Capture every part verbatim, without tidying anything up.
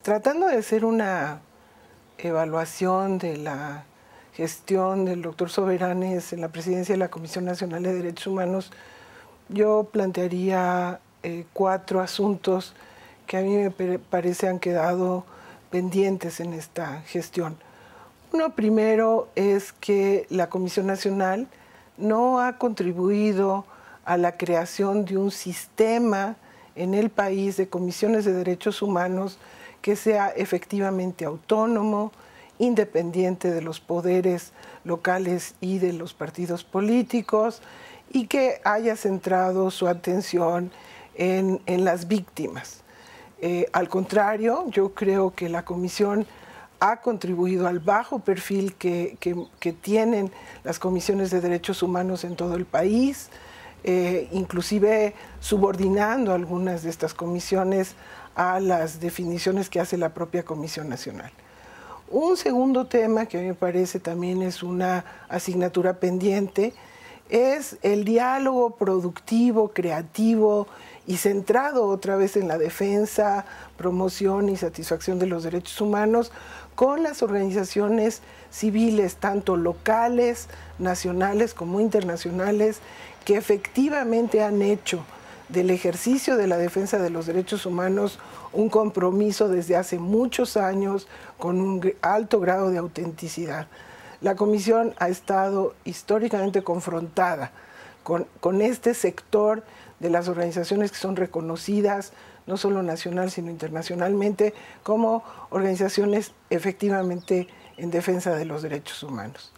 Tratando de hacer una evaluación de la gestión del doctor Soberanes en la presidencia de la Comisión Nacional de Derechos Humanos, yo plantearía eh, cuatro asuntos que a mí me parece han quedado pendientes en esta gestión. Uno primero es que la Comisión Nacional no ha contribuido a la creación de un sistema en el país de comisiones de derechos humanos que sea efectivamente autónomo, independiente de los poderes locales y de los partidos políticos, y que haya centrado su atención en, en las víctimas. Eh, al contrario, yo creo que la Comisión ha contribuido al bajo perfil que, que, que tienen las comisiones de derechos humanos en todo el país, eh, inclusive subordinando algunas de estas comisiones a las definiciones que hace la propia Comisión Nacional. Un segundo tema que a mí me parece también es una asignatura pendiente es el diálogo productivo, creativo y centrado otra vez en la defensa, promoción y satisfacción de los derechos humanos con las organizaciones civiles, tanto locales, nacionales como internacionales, que efectivamente han hecho del ejercicio de la defensa de los derechos humanos un compromiso desde hace muchos años con un alto grado de autenticidad. La Comisión ha estado históricamente confrontada con, con este sector de las organizaciones que son reconocidas, no solo nacional, sino internacionalmente, como organizaciones efectivamente en defensa de los derechos humanos.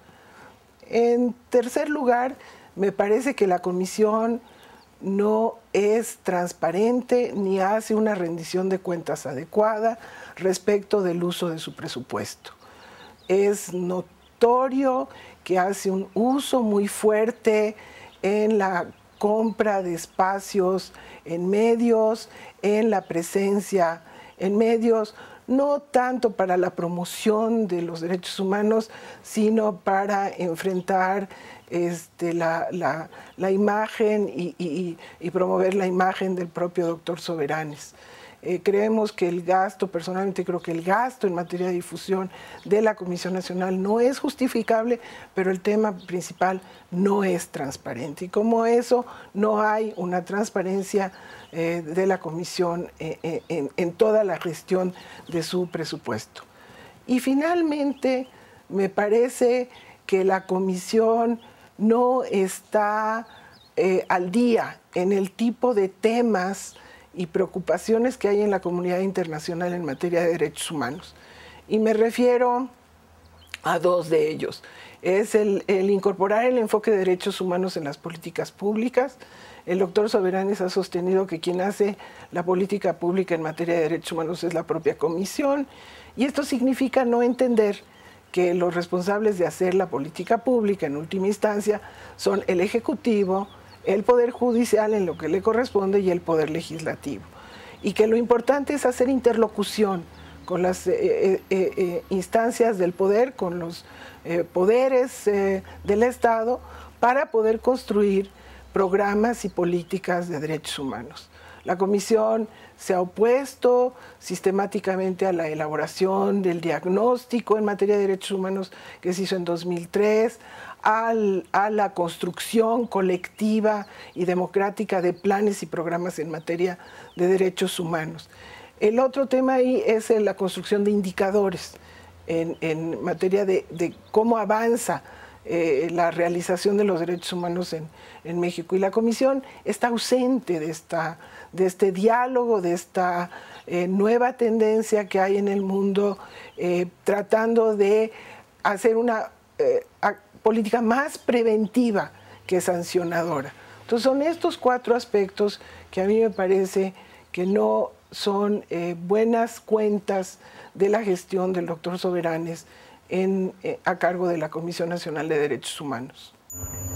En tercer lugar, me parece que la Comisión no es transparente ni hace una rendición de cuentas adecuada respecto del uso de su presupuesto. Es notorio que hace un uso muy fuerte en la compra de espacios en medios, en la presencia en medios, no tanto para la promoción de los derechos humanos, sino para enfrentar este, la, la, la imagen y, y, y promover la imagen del propio doctor Soberanes. Eh, creemos que el gasto, personalmente creo que el gasto en materia de difusión de la Comisión Nacional no es justificable, pero el tema principal no es transparente. Y como eso, no hay una transparencia eh, de la Comisión eh, en, en toda la gestión de su presupuesto. Y finalmente, me parece que la Comisión no está eh, al día en el tipo de temas y preocupaciones que hay en la comunidad internacional en materia de derechos humanos. Y me refiero a dos de ellos. Es el, el incorporar el enfoque de derechos humanos en las políticas públicas. El doctor Soberanes ha sostenido que quien hace la política pública en materia de derechos humanos es la propia Comisión, y esto significa no entender que los responsables de hacer la política pública en última instancia son el Ejecutivo, el Poder Judicial en lo que le corresponde y el Poder Legislativo. Y que lo importante es hacer interlocución con las eh, eh, eh, instancias del poder, con los eh, poderes eh, del Estado, para poder construir programas y políticas de derechos humanos. La Comisión se ha opuesto sistemáticamente a la elaboración del diagnóstico en materia de derechos humanos que se hizo en dos mil tres, al, a la construcción colectiva y democrática de planes y programas en materia de derechos humanos. El otro tema ahí es la construcción de indicadores en, en materia de, de cómo avanza Eh, la realización de los derechos humanos en, en México. Y la Comisión está ausente de, esta, de este diálogo, de esta eh, nueva tendencia que hay en el mundo, eh, tratando de hacer una eh, política más preventiva que sancionadora. Entonces son estos cuatro aspectos que a mí me parece que no son eh, buenas cuentas de la gestión del doctor Soberanes En, eh, a cargo de la Comisión Nacional de Derechos Humanos.